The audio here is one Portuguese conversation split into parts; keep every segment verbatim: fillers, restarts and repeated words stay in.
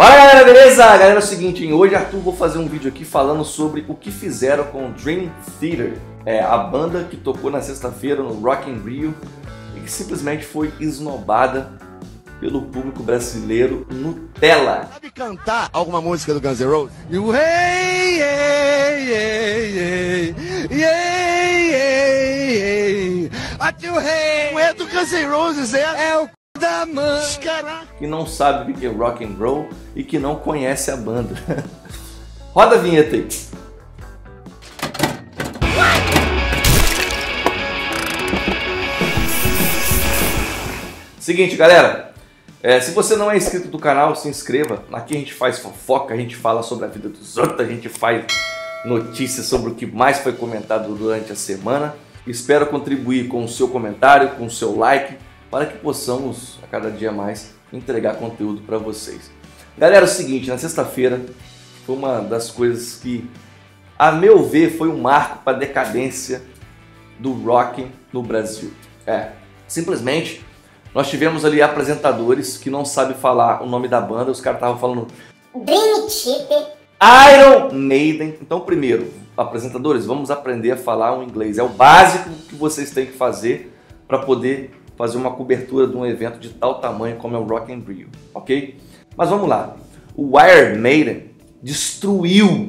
Fala galera, beleza? Galera, é o seguinte, hein? Hoje Arthur vou fazer um vídeo aqui falando sobre o que fizeram com o Dream Theater, é, a banda que tocou na sexta-feira no Rock in Rio e que simplesmente foi esnobada pelo público brasileiro Nutella. Sabe cantar alguma música do Guns N' Roses? You hey, hey, hey, hey, hey, hey, hey. At you hey. Não é do Guns N' Roses, é, é o da mãe. Caraca. Que não sabe o que é rock and roll e que não conhece a banda. Roda a vinheta aí. Seguinte, galera, é, se você não é inscrito do canal, se inscreva. Aqui a gente faz fofoca, a gente fala sobre a vida dos outros, a gente faz notícias sobre o que mais foi comentado durante a semana. Espero contribuir com o seu comentário, com o seu like, para que possamos a cada dia mais entregar conteúdo para vocês. Galera, é o seguinte, na sexta-feira foi uma das coisas que, a meu ver, foi um marco para a decadência do rock no Brasil. É, simplesmente nós tivemos ali apresentadores que não sabem falar o nome da banda, os caras estavam falando Dream Theater, Iron Maiden. Então, primeiro, apresentadores, vamos aprender a falar o inglês. É o básico que vocês têm que fazer para poder fazer uma cobertura de um evento de tal tamanho como é o Rock in Rio, ok? Mas vamos lá. O Iron Maiden destruiu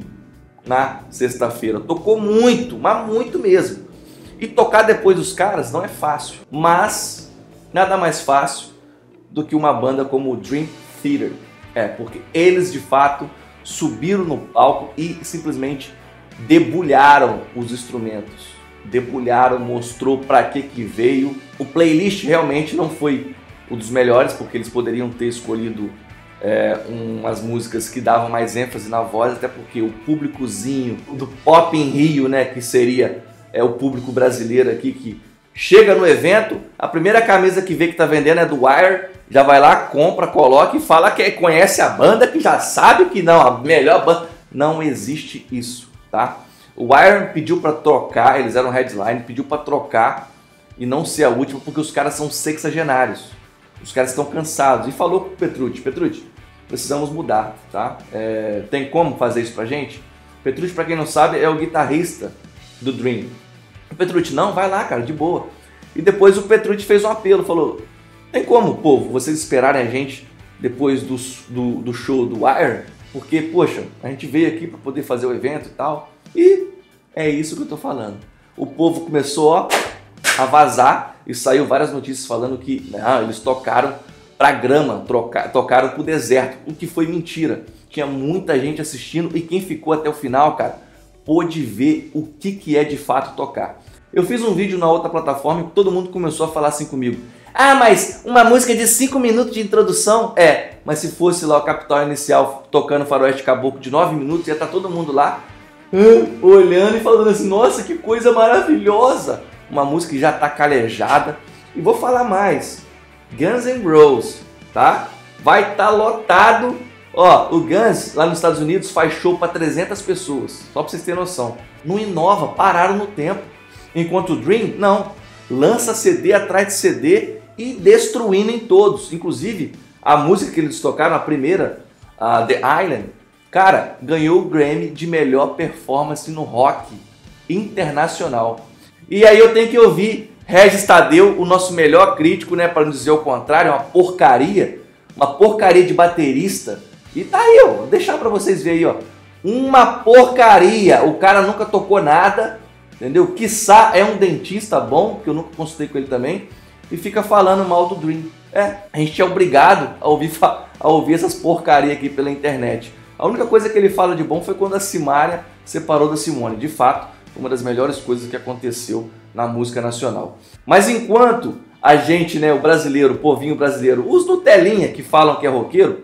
na sexta-feira. Tocou muito, mas muito mesmo. E tocar depois dos caras não é fácil. Mas nada mais fácil do que uma banda como o Dream Theater. É, porque eles de fato subiram no palco e simplesmente debulharam os instrumentos. Debulharam, mostrou para que que veio. O playlist realmente não foi um dos melhores, porque eles poderiam ter escolhido é, umas músicas que davam mais ênfase na voz, até porque o públicozinho do Pop in Rio, né, que seria é, o público brasileiro aqui, que chega no evento, a primeira camisa que vê que tá vendendo é do Wire, já vai lá, compra, coloca e fala que conhece a banda, que já sabe que não, a melhor banda. Não existe isso, tá? O Iron pediu para trocar, eles eram headline, pediu para trocar e não ser a última, porque os caras são sexagenários. Os caras estão cansados. E falou com o Petrucci, Petrucci, precisamos mudar, tá? É, tem como fazer isso pra gente? Petrucci, para quem não sabe, é o guitarrista do Dream. O Petrucci, não, vai lá, cara, de boa. E depois o Petrucci fez um apelo, falou, tem como, povo, vocês esperarem a gente depois do, do, do show do Iron? Porque, poxa, a gente veio aqui para poder fazer o evento e tal. E é isso que eu tô falando. O povo começou ó, a vazar e saiu várias notícias falando que não, eles tocaram pra grama, troca, tocaram pro deserto, o que foi mentira. Tinha muita gente assistindo e quem ficou até o final, cara, pôde ver o que, que é de fato tocar. Eu fiz um vídeo na outra plataforma e todo mundo começou a falar assim comigo. Ah, mas uma música de cinco minutos de introdução? É, mas se fosse lá o Capital Inicial tocando Faroeste Caboclo de nove minutos, ia estar todo mundo lá olhando e falando assim, nossa, que coisa maravilhosa. Uma música que já tá calejada. E vou falar mais, Guns N' Roses, tá? Vai estar tá lotado. Ó, o Guns lá nos Estados Unidos faz show para trezentas pessoas, só para vocês terem noção. Não inova, pararam no tempo. Enquanto o Dream, não, lança C D atrás de C D e destruindo em todos. Inclusive, a música que eles tocaram, a primeira, a The Island, cara, ganhou o Grammy de melhor performance no rock internacional. E aí eu tenho que ouvir Regis Tadeu, o nosso melhor crítico, né, para não dizer o contrário, uma porcaria, uma porcaria de baterista. E tá aí, ó, vou deixar para vocês verem aí, ó, uma porcaria. O cara nunca tocou nada, entendeu? Quiçá é um dentista bom, que eu nunca consultei com ele também, e fica falando mal do Dream. É, a gente é obrigado a ouvir, a ouvir essas porcarias aqui pela internet. A única coisa que ele fala de bom foi quando a Simária separou da Simone. De fato, foi uma das melhores coisas que aconteceu na música nacional. Mas enquanto a gente, né, o brasileiro, o povinho brasileiro, os Nutelinha que falam que é roqueiro,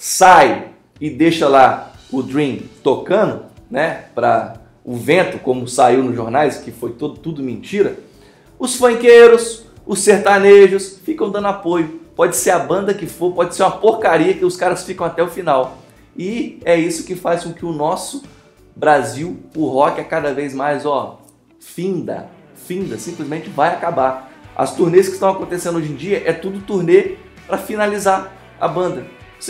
sai e deixa lá o Dream tocando, né, para o vento, como saiu nos jornais, que foi todo, tudo mentira, os funkeiros, os sertanejos ficam dando apoio. Pode ser a banda que for, pode ser uma porcaria que os caras ficam até o final. E é isso que faz com que o nosso Brasil, o rock, é cada vez mais, ó, finda, finda, simplesmente vai acabar. As turnês que estão acontecendo hoje em dia é tudo turnê para finalizar a banda. Sim,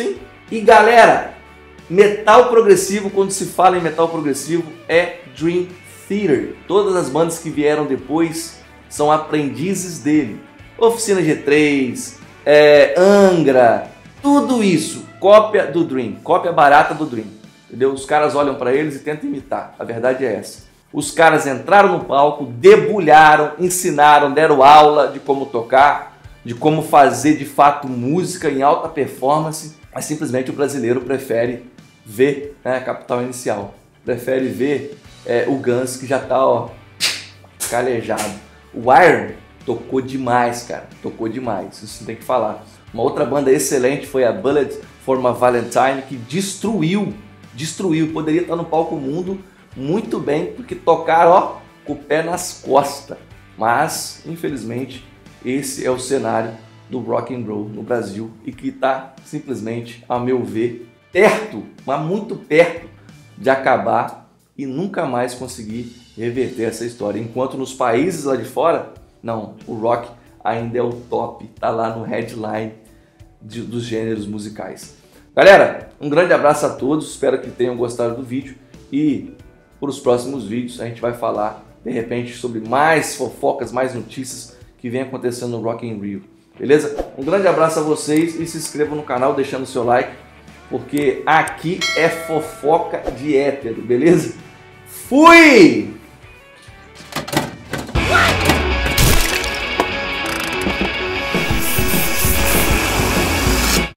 E galera, metal progressivo, quando se fala em metal progressivo, é Dream Theater. Todas as bandas que vieram depois são aprendizes dele. Oficina G três, é, Angra, tudo isso, cópia do Dream, cópia barata do Dream. Entendeu? Os caras olham para eles e tentam imitar. A verdade é essa. Os caras entraram no palco, debulharam, ensinaram, deram aula de como tocar, de como fazer de fato música em alta performance, mas simplesmente o brasileiro prefere ver, né, Capital Inicial. Prefere ver é, o Guns, que já tá, ó, calejado. O Iron tocou demais, cara. Tocou demais, isso tem que falar. Uma outra banda excelente foi a Bullet for My Valentine, que destruiu, destruiu. Poderia estar no palco mundo muito bem, porque tocaram, ó, com o pé nas costas. Mas, infelizmente, esse é o cenário do rock and roll no Brasil e que está simplesmente, a meu ver, perto, mas muito perto de acabar e nunca mais conseguir reverter essa história. Enquanto nos países lá de fora, não, o rock ainda é o top, tá lá no headline de, dos gêneros musicais. Galera, um grande abraço a todos, espero que tenham gostado do vídeo e para os próximos vídeos a gente vai falar de repente sobre mais fofocas, mais notícias que vem acontecendo no Rock in Rio. Beleza? Um grande abraço a vocês e se inscrevam no canal deixando o seu like, porque aqui é fofoca de hétero, beleza? Fui!